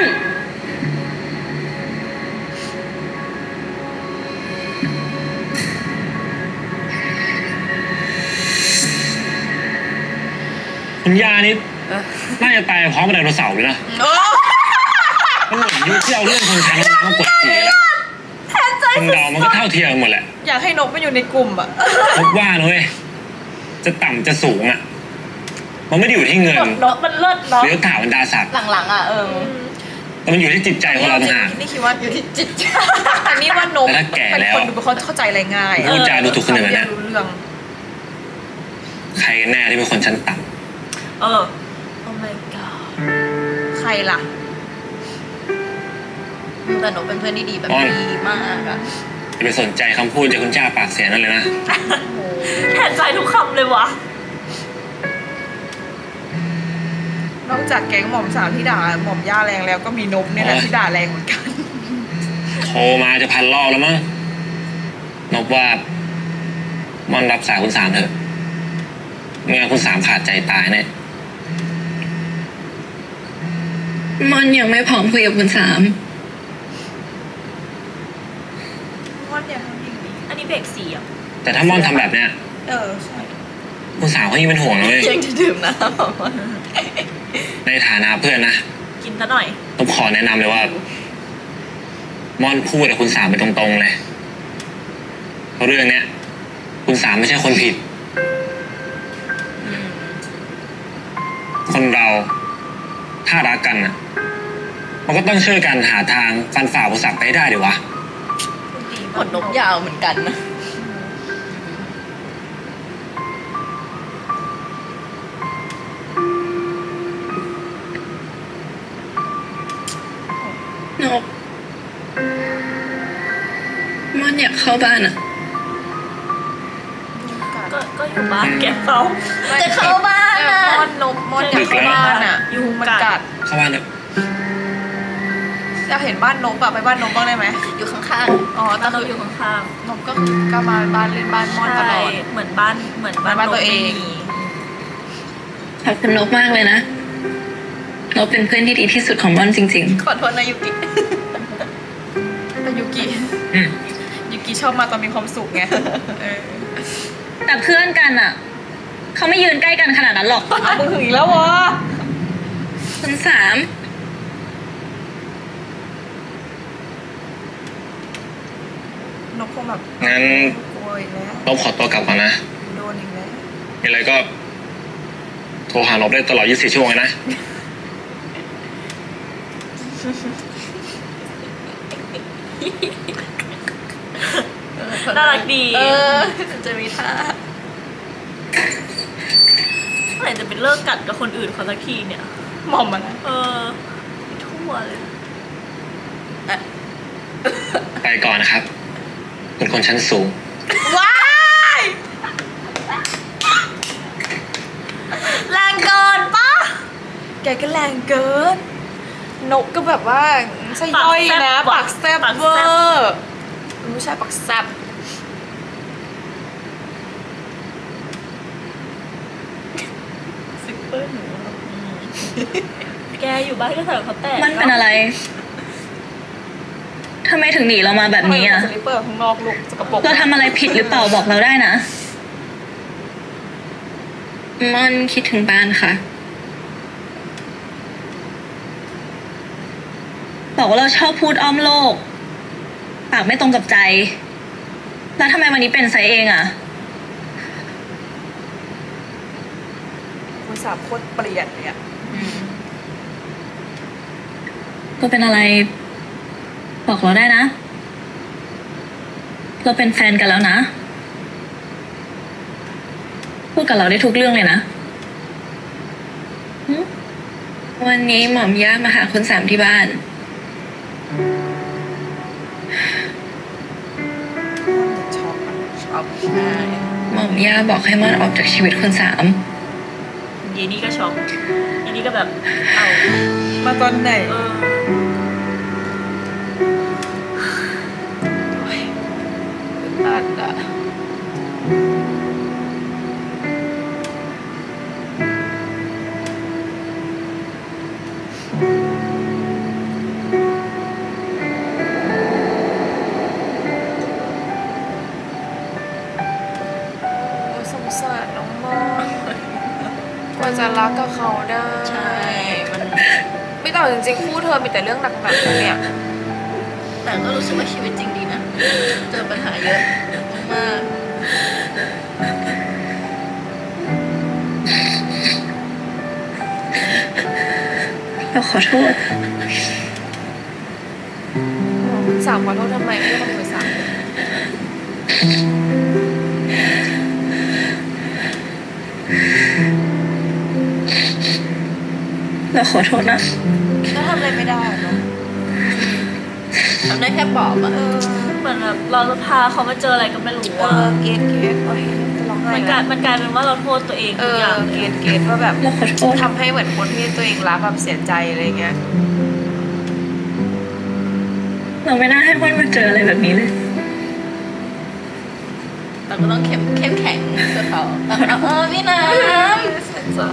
คุณย่านี่น่าจะตายพร้อมกับไดโนเสาร์เลยนะมันเหมือนยุคที่เอาเรื่องชนชั้นแล้วมากดขี่แล้วคนเรามันก็เท่าเทียมกันหมดแหละอยากให้นกไปอยู่ในกลุ่มอ่ะพบว่านะเว้ยจะต่ำจะสูงอ่ะมันไม่ได้อยู่ที่เงินนกมันเลิศเนาะหรือยศถาบรรดาศักดิ์หลังๆอ่ะแต่มันอยู่ที่จิตใจของเราต่างหากนี่คิดว่าอยู่ที่จิตใจแต่นี่ว่านกแล้วถ้าแก่เป็นแล้วคนดูเขาเข้าใจอะไรง่ายพูดจาดูถูกคนอื่นนะรู้เรื่องใครกันแน่ที่เป็นคนชั้นต่โอ้ my god ใครล่ะแต่นกเป็นเพื่อนที่ดีแบบดีมากอ่ะำอย่าไปสนใจคำพูดจากคุณจ้าปากเสียนั่นเลยนะแทนใจทุกคำเลยวะนอกจากแก๊งหม่อมสาวที่ด่าหม่อมย่าแรงแล้วก็มีนกเนี่ยแหละที่ด่าแรงเหมือนกันโทรมาจะพันรอบแล้วมั้งนบว่าม่อนรับสายคุณสามเถอะไม่งั้นคุณสามขาดใจตายแน่ม่อนยังไม่พร้อมคุยกับคุณสามม่อนอย่าทำอย่างนี้อันนี้เบรกสี่อ่ะแต่ถ้าม่อนทำแบบเนี้ยใช่คุณสามเขายิ่งเป็นห่วงนะเว้ยยังจะดื่มน้ำในฐานะเพื่อนนะกินซะหน่อยผมขอแนะนำเลยว่าม่อนพูดกับคุณสามไปตรงๆเลยเพราะเรื่องเนี้ยคุณสามไม่ใช่คนผิด คนเราถ้ารักกันน่ะมันก็ต้องช่วยกันหาทางฟันฝ่าอุปสรรคไปให้ได้ดิวะขนนกยาวเหมือนกันนะนกม่อนอยากเข้าบ้านอ่ะก็อยู่บ้านแกเฝ้าจะเข้าบ้านอ่ะม่อนนกม่อนอยากเข้าบ้านอ่ะยุงมันกักัดดเข้าบ้านเถอะอยากเห็นบ้านนกอะไปบ้านนกบ้างได้ไหมอยู่ข้างอ๋อแต่เราคืออยู่ข้างนกก็คือก็มาบ้านเล่นบ้านๆม่อนตลอดเหมือนบ้านบ้านตัวเองนกไม่มีขอบคุณนกมากเลยนะนกเป็นเพื่อนที่ดีที่สุดของม่อนจริงๆ ขอโทษนะยุกิแต่ยูกิยูกิชอบมาตอนมีความสุขไงแต่เพื่อนกันอ่ะเขาไม่ยืนใกล้กันขนาดนั้นหรอกเอามึงถึงอีกแล้ววะๆ คุณสามนกคงแบบงั้นกลัวอีกแล้วลบขอตัวกลับก่อนนะโดนอีกแล้วมีอะไรก็โทรหาลบได้ตลอด 24 ชั่วโมงเลยนะน่ารักดีจะมีท่าเมื่อไหร่จะเป็นเลิกกัดกับคนอื่นเขาสักทีเนี่ยหม่อมมันนะทั่วเลยไปก่อนนะครับเป็นคนชั้นสูงว้ายแรงเกินปะแกก็แรงเกิน นกก็แบบว่าใช่ย่อยนะปากแซ่บเวอร์ไม่ใช่ปากแซ่บซิปเปอร์หนูแกอยู่บ้านก็ใส่เขาแตกมันเป็นอะไรทำไมถึงหนีเรามาแบบนี้อ่ะสลิปเปอร์ข้างนอกลูกสกปรกเราทำอะไรผิดหรือเปล่าบอกเราได้นะม่อนคิดถึงบ้านค่ะบอกว่าเราชอบพูดอ้อมโลก ปากไม่ตรงกับใจ แล้วทำไมวันนี้เป็นไซเองอ่ะคุณสามโคตรเปลี่ยนเนี่ยก็เป็นอะไร บอกเราได้นะ เราเป็นแฟนกันแล้วนะ พูดกับเราได้ทุกเรื่องเลยนะวันนี้หม่อมย่ามาหาคุณสามที่บ้านช็อกช็อกหม่อมย่าบอกให้ม่อนออกจากชีวิตคุณสามเยนี่ก็ช็อกเยนี่ก็แบบเอามาตอนไหนเออสัตว์อะสงสารน้องมอนกว่าจะรักกับเขาได้ใช่มันไม่ต่อจริงๆคู่เธอมีแต่เรื่องหนักๆเลยเนี่ยแต่ก็รู้สึกว่าชีวิตจริงดีนะเจอปัญหาเยอะมากเราขอโทษสามขอโทษทำไมไม่ได้ขอโทษสามเราขอโทษนะก็ทำอะไรไม่ได้เนาะทำได้แค่ปลอบอะเหมือนแบบเราจะพาเขามาเจออะไรก็ไม่รู้เอว่าอเกตโอ้ยจะร้องไห้มันกลายเป็นว่าเราโทษตัวเองเอทุกออย่างเกตว่าแบบเราขอโทษทำให้เหมือนคนที่ตัวเองรักแบบเสียใจอะไรเงี้ยเราไม่น่าให้มันมาเจออะไรแบบนี้เลยแต่ก็ต้องเข้มแข็งเพื่อเขาพี่น้เสียใจ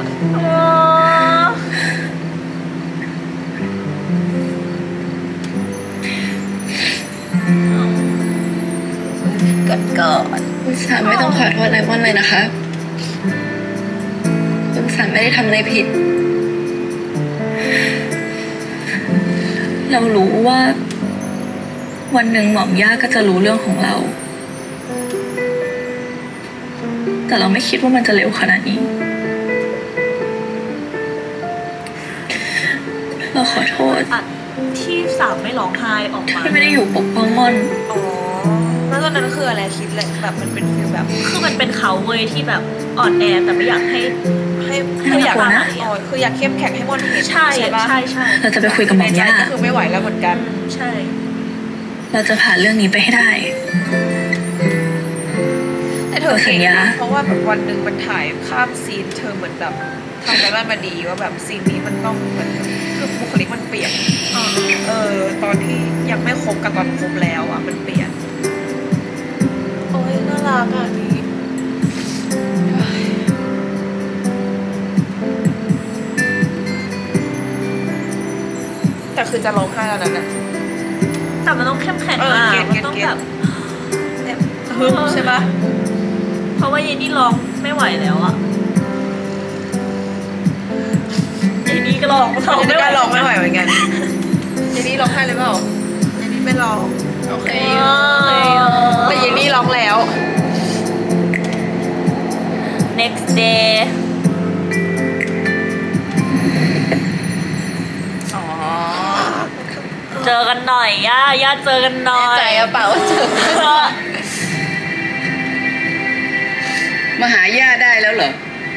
ำก่อนคุณสามไม่ต้องขอโทษไลมอนเลยนะคะ คุณสามไม่ได้ทำอะไรผิด เรารู้ว่า วันหนึ่งหม่อมย่าก็จะรู้เรื่องของเรา แต่เราไม่คิดว่ามันจะเร็วขนาดนี้ เราขอโทษอัดที่สามไม่ร้องไห้ออกมาที่ไม่ได้อยู่ปกป้องม่อนอ๋อแล้วตอนนั้นคืออะไรคิดเลยแบบมันเป็นฟีลแบบคือมันเป็นเขาเว้ยที่แบบอ่อนแอแต่ไม่อยากให้ให้คืออยากอ๋อคืออยากเข้มแข็งให้มอนเห็นใช่ปะใช่ใช่เราจะไปคุยกับหม่อมในใจย่าก็คือไม่ไหวแล้วเหมือนกันใช่เราจะผ่านเรื่องนี้ไปให้ได้แต่เธอเก่งสัญญานะเพราะว่าแบบวันหนึ่งมันถ่ายข้ามซีนเธอเหมือนแบบทำกันบ้านมาดีว่าแบบซีนนี้มันต้องเหมือนคือบุคลิกมันเปลี่ยนตอนที่ยังไม่คบกับตอนคบแล้วอ่ะมันเปลี่ยนโอ้ยน่ารักอ่ะนี่แต่คือจะร้องไห้แล้วนะแต่มันต้องเข้มแข็งมากมันต้องแบบฮึมใช่ปะเพราะว่าเยนี่ร้องไม่ไหวแล้วอะเยนี่ก็ร้องเขาไม่กล้าร้องไม่ไหวเหมือนกันเยนี่ร้องไห้เลยเปล่าเยนี่ไม่ร้องโอเคแต่เยนี่ร้องแล้ว next day อ๋อเจอกันหน่อยย่าเจอกันหน่อยใจอะเปล่าว่าเจอมาหาย่าได้แล้วเหรอ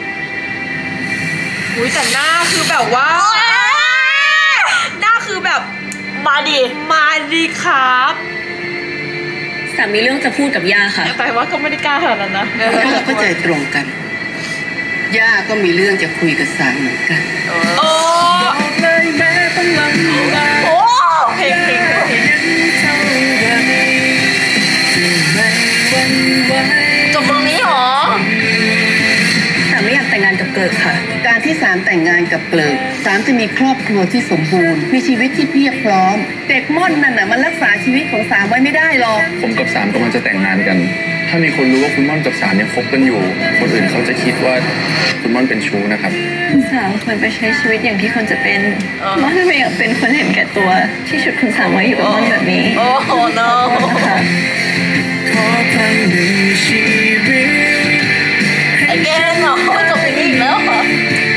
อุ้ยแต่หน้าคือแบบว่าหน้าคือแบบมาดิมาดีครับสามมีเรื่องจะพูดกับย่าค่ะแต่ว่าก็ไม่ได้กล้าขนาดนั้นนะถ้าเราเข้าใจตรงกัน ย่าก็มีเรื่องจะคุยกับสามเหมือนกันโอ้เลยแม้ต้องลำบากโอ้เพลงเท่าไรจะไม่หวั่นไหวจบตรงนี้หรอสามไม่อยากแต่งงานกับเกิดค่ะการที่สามแต่งงานกับเกลิกสามจะมีครอบครัวที่สมบูรณ์ มีชีวิตที่เพียบพร้อม เด็กม่อนนั่นน่ะมันรักษาชีวิตของสามไว้ไม่ได้หรอกผมกับสามกำลังจะแต่งงานกัน ถ้ามีคนรู้ว่าคุณม่อนกับสามยังคบกันอยู่ คนอื่นเขาจะคิดว่าคุณม่อนเป็นชู้นะครับคุณสามควรไปใช้ชีวิตอย่างที่ควรจะเป็นม่อนไม่อยากเป็นคนเห็นแก่ตัวที่ชุดคุณสามไว้อยู่กับม่อนแบบนี้โอ้โห no นะคะขอครั้งหนึ่งชีวิตไอแกนเหรอจบอย่างนี้อีกแล้วเหรอ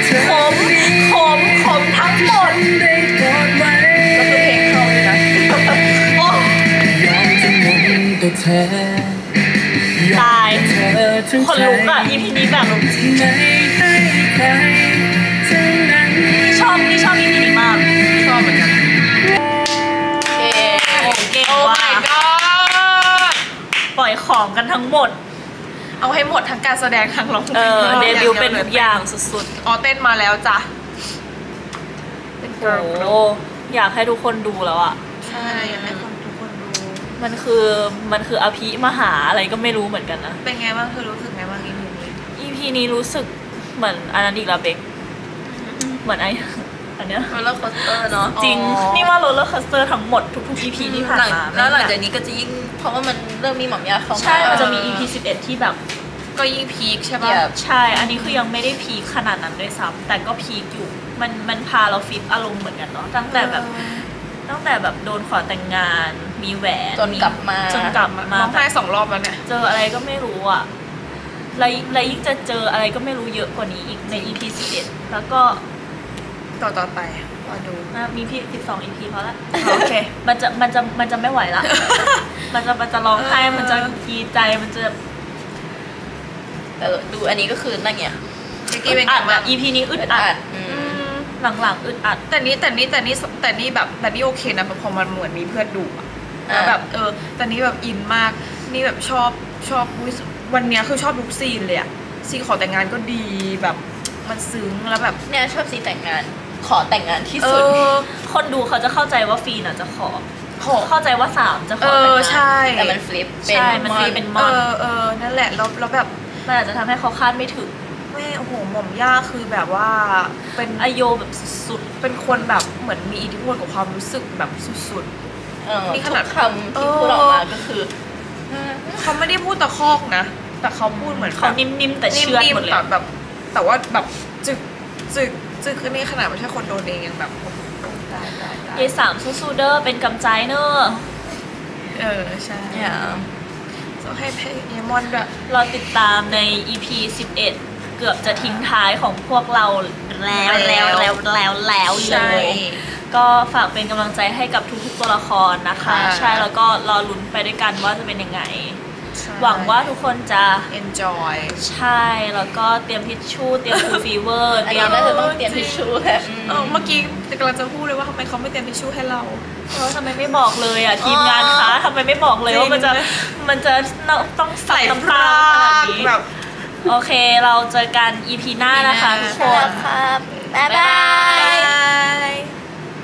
ขมทั้งหมดได้กอดไว้ก็คือเพลงเขาเลยนะโอ้ยอมจะหมดตัวเธอตายเธอทั้งคนลุกอะ EP นี้แบบไม่ให้ใครทั้งนั้นชอบEP นี้มากชอบเหมือนกันโอ้เก่งโอ้ว่ะ my god ปล่อยของกันทั้งหมดเอาให้หมดทั้งการแสดงทั้งร้องเพลงเดบิวต์เป็นทุกอย่างสุดอ๋อเต้นมาแล้วจ้ะเป็นๆ girl โอ้อยากให้ทุกคนดูแล้วอะใช่อยากให้ทุกคนดูมันคืออภิมหาอะไรก็ไม่รู้เหมือนกันนะเป็นไงบ้างเธอรู้สึกไงบ้าง EP นี้ EP นี้รู้สึกเหมือนอันนั้นอีกแล้วเบคเหมือนอันเนี้ยโรลเลอร์โคสเตอร์เนาะจริงนี่ว่าโรลเลอร์คอสเตอร์ทั้งหมดทุกๆ EP ที่ผ่านมาแล้วหลังจากนี้ก็จะยิ่งเพราะว่ามันเริ่มมีหม่อมยาเข้ามาใช่มันจะมี EP 11ที่แบบก็ยิ่งพีคใช่ป่ะใช่อันนี้คือยังไม่ได้พีคขนาดนั้นด้วยซ้ำแต่ก็พีคอยู่มันพาเราฟิปอารมณ์เหมือนกันเนาะตั้งแต่แบบโดนขอแต่งงานมีแหวนจนกลับมาร้องไห้2 รอบแล้วเนี่ยเจออะไรก็ไม่รู้อ่ะแล้วยิ่งจะเจออะไรก็ไม่รู้เยอะกว่านี้อีกใน EP 11แล้วก็ต่อไปรอดูมีพี่12 EP พอละโอเคมันจะไม่ไหวละ มันจะร้องไห้มันจะดีใจมันจะแต่ดูอันนี้ก็คือนั่นไงเมื่อกี้เป็นอัไงดบ้าอะง EP นี้อึดอัดหลังๆอึดอัดแต่นี่โอเคนะพอมันเหมือนมีเพื่อนดูอะแล้วแบบแต่นี่แบบอินมากนี่แบบชอบวันเนี้ยคือชอบทุกซีนเลยอะซีนขอแต่งงานก็ดีแบบมันซึ้งแล้วแบบเนี่ยชอบซีแต่งงานขอแต่งงานที่สุดคนดูเขาจะเข้าใจว่าฟีนอ่ะจะขอเข้าใจว่า3จะขอแต่งงานใช่แต่มันฟลิปใช่มันฟลิปเป็นมอนนั่นแหละแล้วแบบมันอาจจะทำให้เขาคาดไม่ถึงแม่โอ้โหหม่อมย่าคือแบบว่าเป็นอโยแบบสุดเป็นคนแบบเหมือนมีอิทธิพลกับความรู้สึกแบบสุดนี่ขนาดคำที่พูดออกมาก็คือๆเขาไม่ได้พูดตะคอกนะแต่เขาพูดเหมือนๆเขานิ่มๆแต่เชื่อหมดเลยแต่ว่าแบบจึกอันนี้ขนาดไม่ใช่คนโดนเองยังแบบตายยาย3สู้ๆเด้อเป็นกำใจเนอะใช่เนี่ยต้องให้เพย์เยมอนด้วยเราติดตามใน EP 11เกือบจะทิ้งท้ายของพวกเราแล้วใช่เลยก็ฝากเป็นกำลังใจให้กับทุกๆตัวละครนะคะ ใช่แล้วก็รอลุ้นไปด้วยกันว่าจะเป็นยังไง หวังว่าทุกคนจะ enjoy ใช่แล้วก็เตรียมทิชชู่เตรียมคูลฟีเวอร์อันนี้น่าจะต้องเตรียมทิชชู่แหละเมื่อกี้กำลังจะพูดเลยว่าทำไมเขาไม่เตรียมทิชชู่ให้เราทำไมไม่บอกเลยอ่ะทีมงานคะทำไมไม่บอกเลยว่ามันจะต้องใส่น้ำตาขนาดนี้แบบโอเคเราเจอกัน EP หน้านะคะทุกคนครับบ๊ายบายบาย